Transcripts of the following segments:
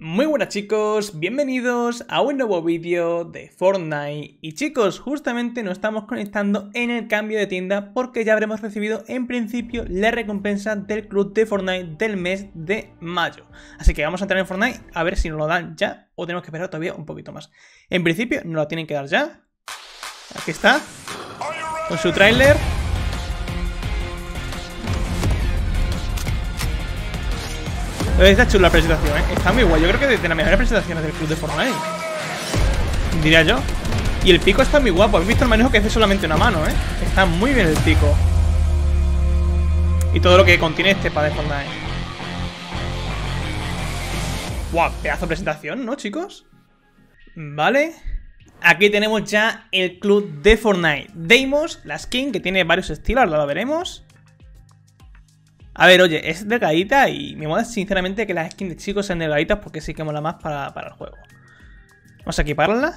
Muy buenas chicos, bienvenidos a un nuevo vídeo de Fortnite. Y chicos, justamente nos estamos conectando en el cambio de tienda porque ya habremos recibido en principio la recompensa del club de Fortnite del mes de mayo. Así que vamos a entrar en Fortnite a ver si nos lo dan ya o tenemos que esperar todavía un poquito más. En principio nos lo tienen que dar ya. Aquí está, con su tráiler. Está chula la presentación, está muy guay. Yo creo que de las mejores presentaciones del club de Fortnite, diría yo. Y el pico está muy guapo. Habéis visto el manejo que hace solamente una mano, Está muy bien el pico. Y todo lo que contiene este pad de Fortnite. Guau, pedazo de presentación, ¿no, chicos? Vale. Aquí tenemos ya el club de Fortnite. Deimos, la skin, que tiene varios estilos, ahora lo veremos. A ver, oye, es delgadita y me mola sinceramente que las skins de chicos sean delgaditas porque sí que mola más para el juego. Vamos a equiparla.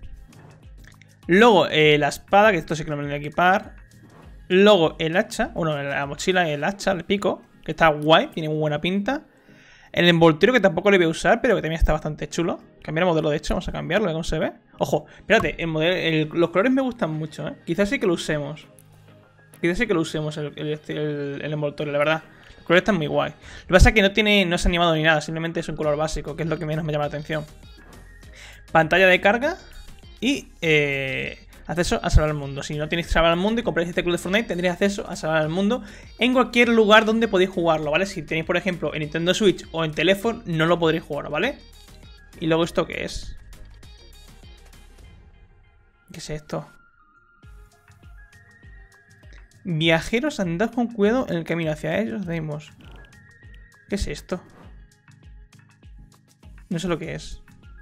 Luego la espada, que esto sí que lo voy a equipar. Luego el hacha, bueno, la mochila, el hacha, el pico, que está guay, tiene muy buena pinta. El envoltorio, que tampoco le voy a usar, pero que también está bastante chulo. Cambiar el modelo, de hecho, vamos a cambiarlo, cómo se ve. Ojo, espérate, los colores me gustan mucho, Quizás sí que lo usemos. Quizás sí que lo usemos el envoltorio, la verdad. Los colores están muy guay. Lo que pasa es que no es animado ni nada, simplemente es un color básico, que es lo que menos me llama la atención. Pantalla de carga y acceso a salvar al mundo. Si no tenéis salvar al mundo y compráis este club de Fortnite, tendréis acceso a salvar al mundo en cualquier lugar donde podéis jugarlo, ¿vale? Si tenéis, por ejemplo, en Nintendo Switch o en teléfono, no lo podréis jugar, ¿vale? Y luego, ¿esto qué es? ¿Qué es esto? Viajeros, andad con cuidado en el camino hacia ellos, Deimos. ¿Qué es esto? No sé lo que es.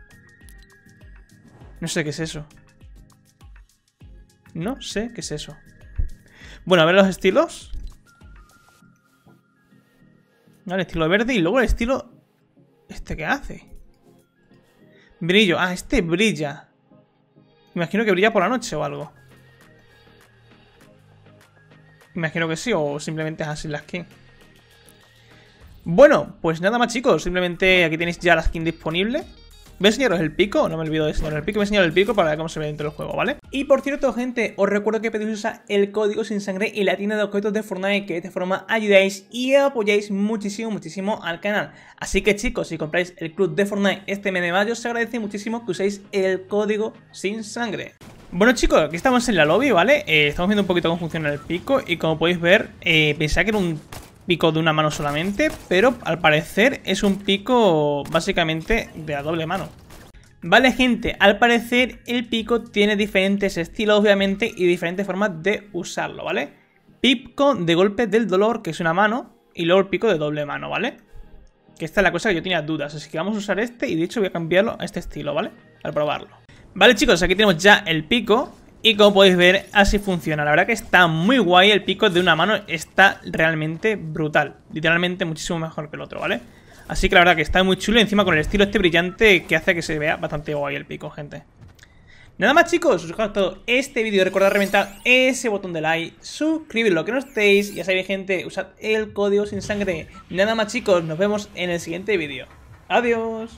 No sé qué es eso. No sé qué es eso. Bueno, a ver los estilos. Vale, estilo verde y luego el estilo... ¿Este qué hace? Brillo. Ah, este brilla. Imagino que brilla por la noche o algo. Imagino que sí, o simplemente es así la skin. Bueno, pues nada más chicos. Simplemente aquí tenéis ya la skin disponible. Voy a enseñaros el pico, no me olvido de enseñaros el pico. Voy a enseñaros el pico para ver cómo se ve dentro del juego, ¿vale? Y por cierto, gente, os recuerdo que podéis usar el código sin sangre en la tienda de objetos de Fortnite, que de esta forma ayudáis y apoyáis muchísimo, muchísimo al canal. Así que chicos, si compráis el club de Fortnite este mes de mayo, se agradece muchísimo que uséis el código sin sangre. Bueno chicos, aquí estamos en la lobby, ¿vale? Estamos viendo un poquito cómo funciona el pico y como podéis ver, pensaba que era un pico de una mano solamente, pero al parecer es un pico básicamente de a doble mano. Vale gente, al parecer el pico tiene diferentes estilos obviamente y diferentes formas de usarlo, ¿vale? Pico de golpe del dolor, que es una mano, y luego el pico de doble mano, ¿vale? Que esta es la cosa que yo tenía dudas, así que vamos a usar este y de hecho voy a cambiarlo a este estilo, ¿vale? Para probarlo. Vale chicos, aquí tenemos ya el pico y como podéis ver así funciona. La verdad que está muy guay, el pico de una mano está realmente brutal. Literalmente muchísimo mejor que el otro, ¿vale? Así que la verdad que está muy chulo y encima con el estilo este brillante que hace que se vea bastante guay el pico, gente. Nada más chicos, os dejo todo este vídeo. Recordad reventar ese botón de like, suscribir lo que no estéis. Y ya sabéis gente, usad el código sin sangre. Nada más chicos, nos vemos en el siguiente vídeo. Adiós.